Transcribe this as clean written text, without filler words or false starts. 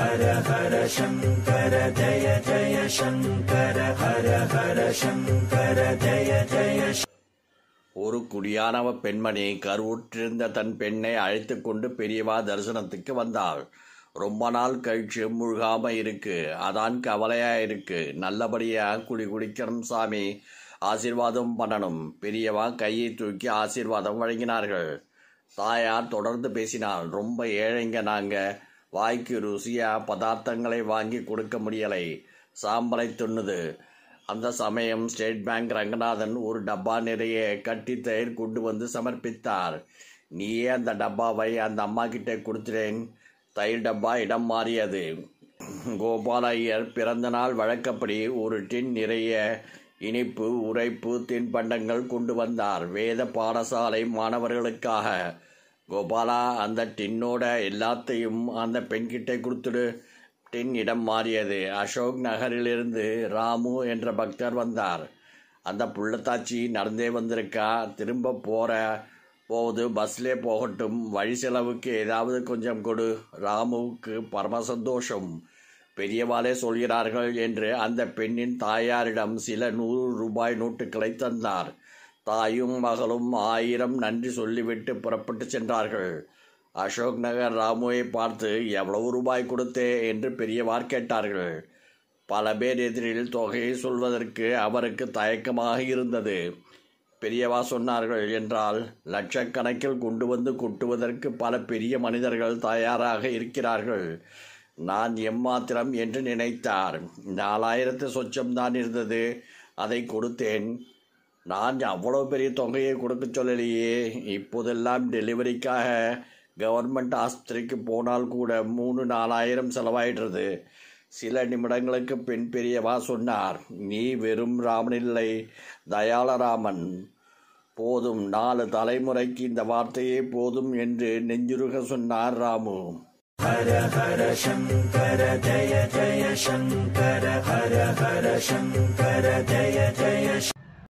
ஹர ஹர சங்கர ஜய ஜய சங்கர ஹர ஹர சங்கர ஜய ஜய. ஒரு குடியானவ பெண்மணி கருவுற்றிருந்த தன் பெண்ணை அழைத்து கொண்டு பெரியவா தரிசனத்துக்கு வந்தாள். ரொம்ப நாள் கழிச்சு முழுகாம இருக்கு, அதான் கவலையா இருக்கு. நல்லபடியா குடிக்கணும் சாமி, ஆசீர்வாதம் பண்ணணும். பெரியவா கையை தூக்கி ஆசீர்வாதம் வழங்கினார்கள். தாயார் தொடர்ந்து பேசினாள். ரொம்ப ஏழைங்க நாங்க, வாய்க்கு ருசியா பதார்த்தங்களை வாங்கி கொடுக்க முடியலை, சாம்பலை துண்ணுது. அந்த சமயம் ஸ்டேட் பேங்க் ரங்கநாதன் ஒரு டப்பா நிறைய கட்டி தயிர் கொண்டு வந்து சமர்ப்பித்தார். நீயே அந்த டப்பாவை அந்த அம்மா கிட்டே கொடுத்துறேன். தயிர் டப்பா இடம் மாறியது. கோபால ஐயர் பிறந்த நாள் வழக்கப்படி ஒரு டின் நிறைய இனிப்பு உரைப்பு தின்பண்டங்கள் கொண்டு வந்தார், வேத பாடசாலை மாணவர்களுக்காக. கோபாலா, அந்த டின்னோட எல்லாத்தையும் அந்த பெண்கிட்டே கொடுத்துடு. டின் இடம் மாறியது. அசோக் நகரிலிருந்து ராமு என்ற பக்தர் வந்தார். அந்த புள்ளத்தாச்சி நடந்தே வந்திருக்கா, திரும்ப போகுது, பஸ்லே போகட்டும், வழி செலவுக்கு ஏதாவது கொஞ்சம் கொடு. ராமுவுக்கு பரம சந்தோஷம். பெரியவாளே சொல்கிறார்கள் என்று அந்த பெண்ணின் தாயாரிடம் சில 100 ரூபாய் நோட்டுகளை தந்தார். தாயும் மகளும் 1000 நன்றி சொல்லிவிட்டு புறப்பட்டு சென்றார்கள். அசோக் நகர் ராமுவை பார்த்து எவ்வளவு ரூபாய் கொடுத்தே என்று பெரியவார் கேட்டார்கள். பல பேர் எதிரில் தொகையை சொல்வதற்கு அவருக்கு தயக்கமாக இருந்தது. பெரியவா சொன்னார்கள் என்றால் லட்சக்கணக்கில் கொண்டு வந்து கொட்டுவதற்கு பல பெரிய மனிதர்கள் தயாராக இருக்கிறார்கள். நான் எம்மாத்திரம் என்று நினைத்தார். 4000 சொச்சம்தான் இருந்தது, அதை கொடுத்தேன். நான் அவ்வளோ பெரிய தொகையை கொடுக்க சொல்லலையே. இப்போதெல்லாம் டெலிவரிக்காக கவர்மெண்ட் ஆஸ்பத்திரிக்கு போனால் கூட 3-4000 செலவாயிடுறது. சில நிமிடங்களுக்கு பின் பெரியவா சொன்னார், நீ வெறும் ராமனில்லை, தயாளராமன். போதும், 4 தலைமுறைக்கு இந்த வார்த்தையே போதும் என்று நெஞ்சுருக சொன்னார் ராமு. ஹர ஹர சங்கர ஜய ஜய சங்கர ஹர ஹர சங்கர ஜய ஜய.